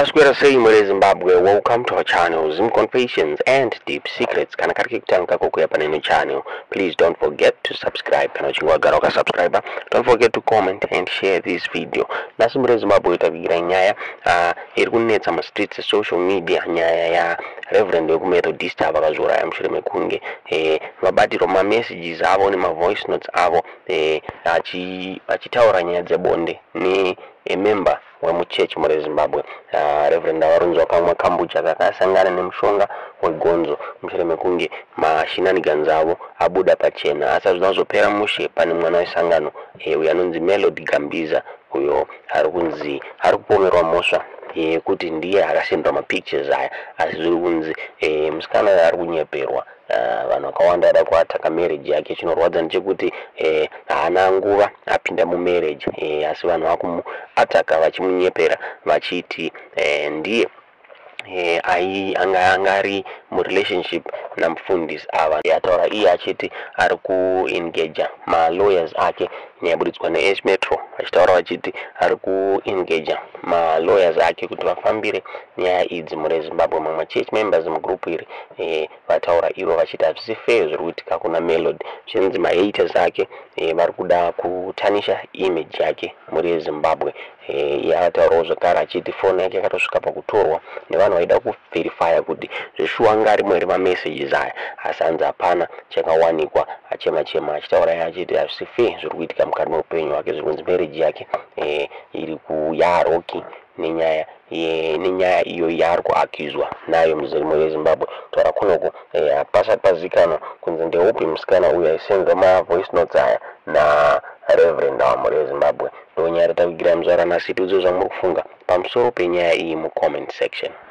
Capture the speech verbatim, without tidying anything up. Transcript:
Masquera say Mure Zimbabwe, welcome to our channel, Zim Confessions and Deep Secrets. Kana kariki kutanka kuku hapa neno channel. Please don't forget to subscribe. Kana chingwa garoka subscriber. Don't forget to comment and share this video. Nasi Mure Zimbabwe itavigira nyaya. Uh, Irkunetsa ma streets social media nyaya ya Reverend Weku Methodist Wekuzviuraya mshure mekunge. Eh, mabatiro ma messages avo ni ma voice notes avo. Eh, achi achitaura nyaya dzebonde ni a member wa muchurch muri Zimbabwe. Uh, Reverend warunzwa kamwe kambucha kakasangana nemushonga wegonzo mshure mekunge mashinanigans avo abuda pachena asa zvinazopera mushe pane mwana wesangano e, uyo anonzi Melody Gambiza uyo ari kunzi ari kupomerwa mhosva e, kuti ndiye akasendwa mapictures aya asi zviri kunzi e, musikana ari kunyeperwa. Uh, vanhu vakawanda ada kuataka marriage yake. Chinorwadza ndechekuti eh, haana nguva apinda mumarriage eh, asi vanhu vakumuataka vachimunyepera vachiti eh, ndiye eh, ai anga angari mu relationship na mufundisi ava. Yataura iye achiti ari kuengage ma lawyers ake nyabudzwa ne H Metro achitaura vachiti ari kuengage ma lawyers ake kuti vafambire nyaya idzi muri Zimbabwe. Mamwe church members mu group iri eh, vataura ivo vachiti hazvisi fair zviri kuitika kuna Melody. Chinzi ma haters ake eh, vari kuda kutanisha image yake muri Zimbabwe. Eh, iye akataurawo zvakare achiti foni yake yakatosvika pakutorwa nevanhu vaida kuverifya kuti zveshuwa ngari mwere ma messages aya asi hanzi hapana chakawanikwa. Achema chema achitaura iye achiti hazvisi fair zviri kuitika mukati meupenyu hwake. Zviri kunzi marriage yake eh, iri kuyaroki nenyaya ye nenyaya iyo yaari kuakizwa nayo muzerimo weZimbabwe. Taura kunoko eh, pasati pazikanwa kunzi ndeupi musikana uyu aisendwa ma voice notes aya na Reverend muri Zimbabwe. Ndonyaya tavigira muzvara nasi tiudze zvamuri kufunga pamusoro penyaya iyi mu comment section.